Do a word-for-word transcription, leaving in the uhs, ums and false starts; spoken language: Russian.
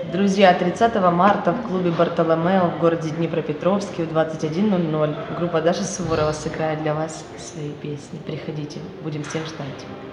Друзья, тридцатого марта в клубе Бартоломео в городе Днепропетровске в двадцать один ноль ноль группа Даша Суворова сыграет для вас свои песни. Приходите, будем всем ждать.